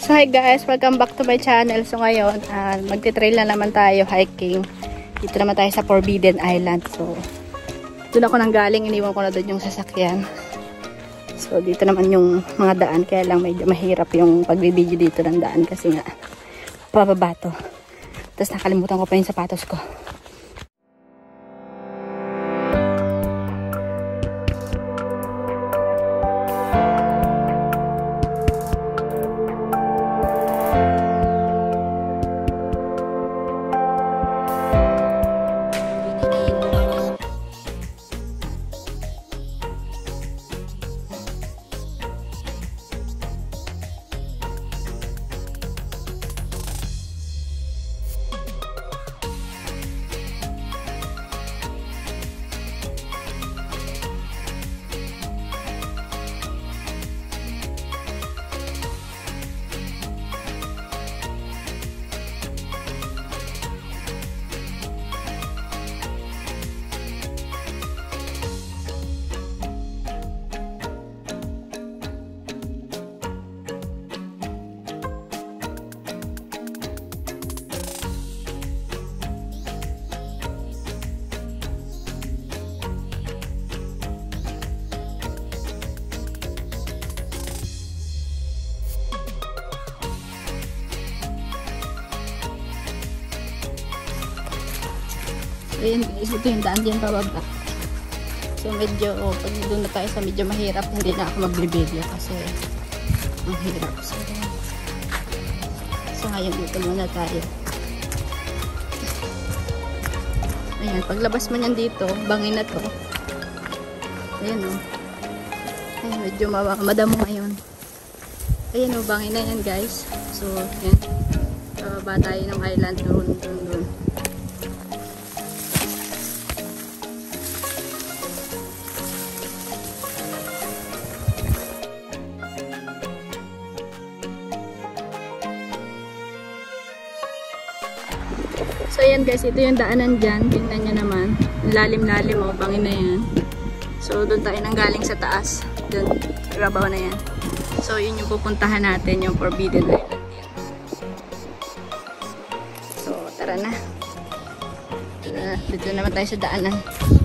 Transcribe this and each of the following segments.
So hi guys, welcome back to my channel. So ngayon, magti-trail na naman tayo, hiking. Dito naman tayo sa Forbidden Island. So doon ako nang galing, iniwan ko na doon yung sasakyan. So dito naman yung mga daan, kaya lang medyo mahirap yung pagbibideo dito ng daan kasi nga pababa to. Tapos nakalimutan ko pa yung sapatos ko. Ayan guys, ito yung daan dyan pababa. So medyo, pag doon na tayo sa medyo mahirap, hindi na ako magbibideo kasi ang hirap. So ngayon dito muna tayo. Ayan, paglabas mo nyan dito, bangin na to. Ayan o. Ayan, medyo madamo ngayon. Ayan o, bangin na yan guys. So, ayan. Pababa tayo ng island doon. So ayan guys, ito yung daanan dyan. Tingnan nyo naman. Lalim-lalim o, bangin na yan. So doon tayo nang galing sa taas. Doon, rabaw na yan. So yun yung pupuntahan natin, yung Forbidden Island yan. So tara na. Dito naman tayo sa daanan.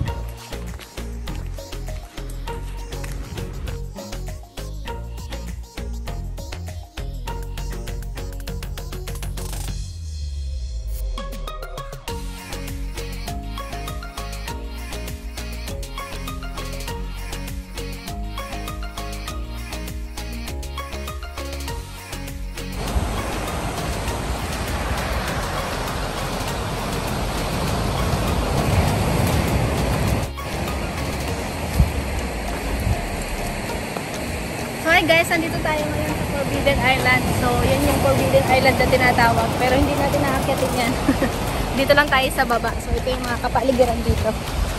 Hi guys, nandito tayo ngayon sa Forbidden Island. So, yan yung Forbidden Island na tinatawag. Pero hindi natin nakakyatin yan. Dito lang tayo sa baba. So, ito yung mga kapaligiran dito.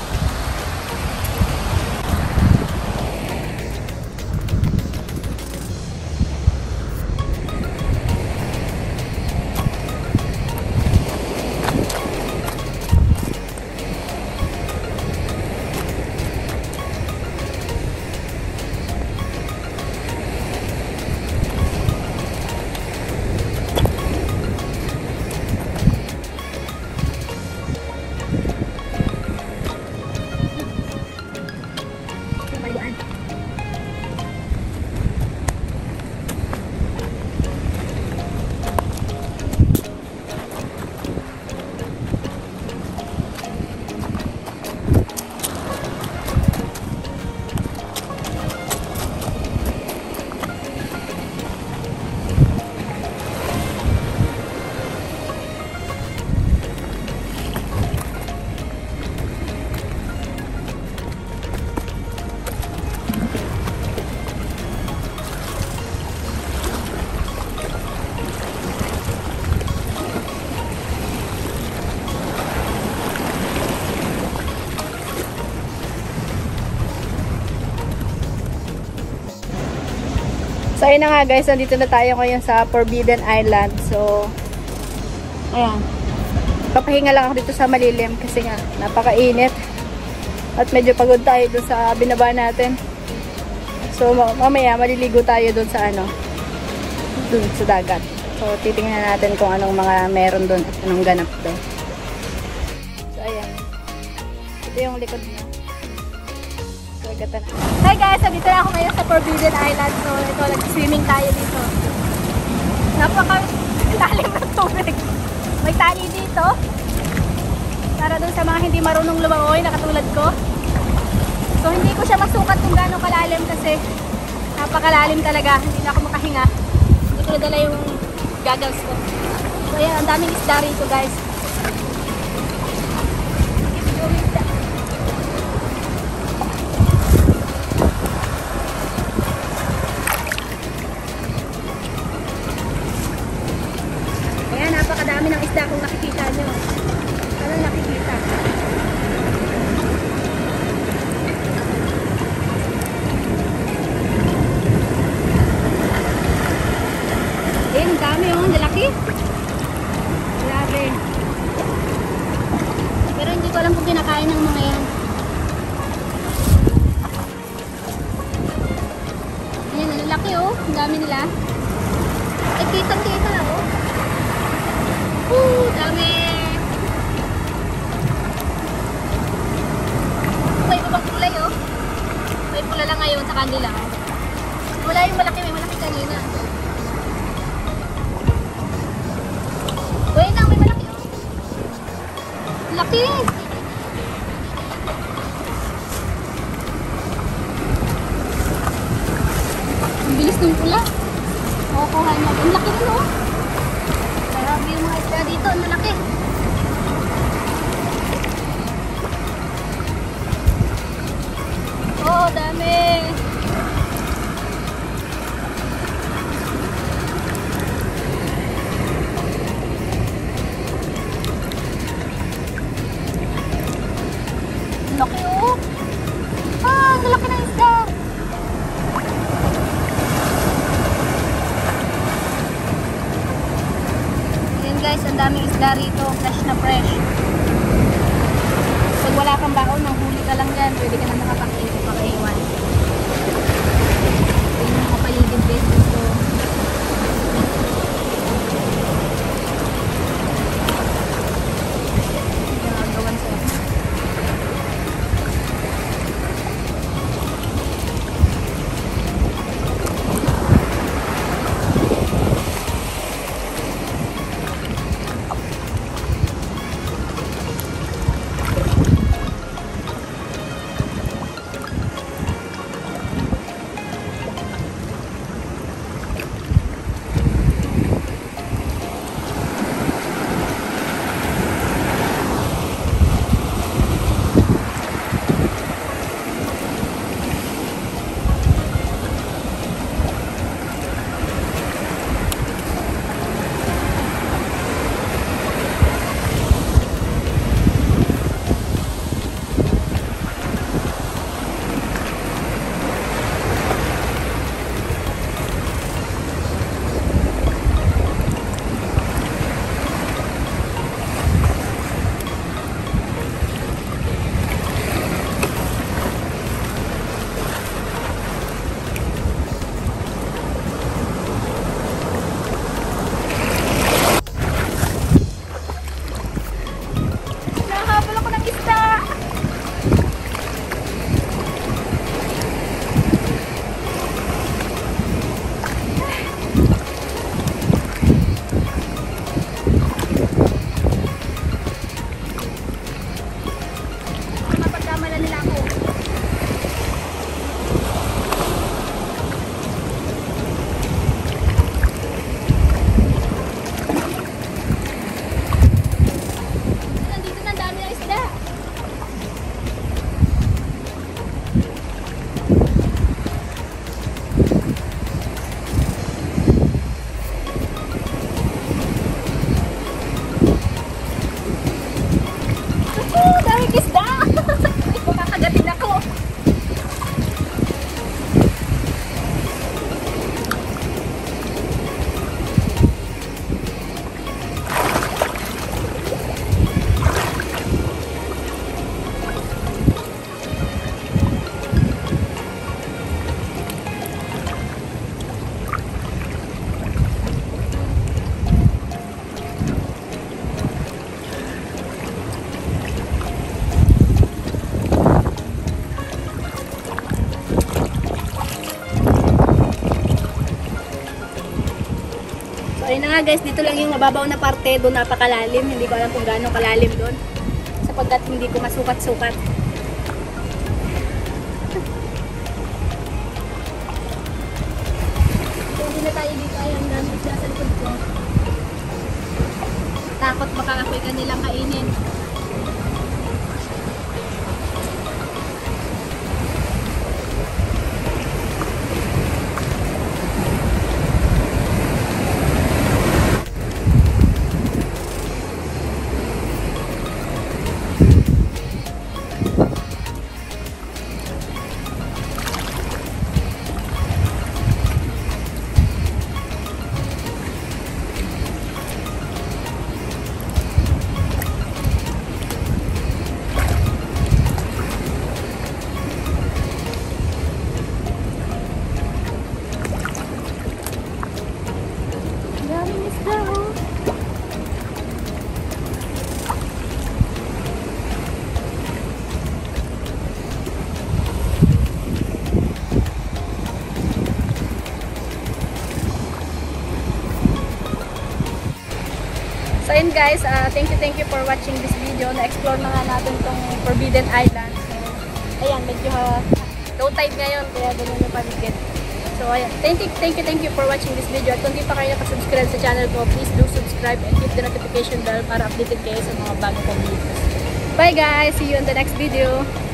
So ayun na nga guys, nandito na tayo ngayon sa Forbidden Island. So ayan, papahinga lang ako dito sa malilim kasi nga napakainit at medyo pagod tayo dun sa binaba natin. So mamaya maliligo tayo dun sa dun sa dagat. So, titingnan natin kung anong mga meron dun at anong ganap doon. So, ayan. Ito yung likod niya. So, gata na. Hi guys! Dito na ako ngayon sa Forbidden Island. So, ito, nag-swimming tayo dito. Napaka-lalim ng tubig. May tali dito. Para dun sa mga hindi marunong lumangoy na katulad ko. So, hindi ko siya masukat kung gaano kalalim kasi napakalalim talaga. Hindi na ako makahinga. Hindi ko nadala yung goggles ko. So, ayan. Ang daming isda rito, guys. Ayan. Napakadami ng isda kung nakikita nyo. Ano nakikita? Ayan, dami yung lalaki. Grabe. Pero hindi ko alam kung kinakain ng mga yan. Ayan, ang lalaki oh. Ang dami nila. Ay, kitang-kita oh. Dami. May ibang kulay oh. May pula lang ngayon sa kanila. Wala yung malaki, may malaki kanina. Uy lang, may malaki oh. Laki. Ang bilis ng pula. Makukuha niya. Ang laki rin oh. Grabe yung mga isda dito. Ang laki. Oh, dami. Laki oh. Ah, laki ng isda. Ayan guys, ang daming isda rito. Fresh na fresh. Pag wala kang baon, nang huli ka lang yan. Pwede ka na makapag-iwan. Ayan yung mga paligid dito. Gagawan sila. ayun na nga guys, dito lang yung mababaw na parte, doon napakalalim. Hindi ko alam kung gaano kalalim doon. Sapagkat hindi ko masukat-sukat. So, hindi na tayo dito. Ayan, gamit na sa likod ko. Takot baka ako'y kanilang kainin. So yun guys, thank you for watching this video. Na-explore na nga natin itong Forbidden Island. So, ayan, medyo low tide ngayon, kaya ganyan yung paligid. So ayan, thank you for watching this video. At kung di pa kayo nakasubscribe sa channel ko, please do subscribe and hit the notification bell para updated kayo sa mga bago kong videos. Bye guys! See you in the next video!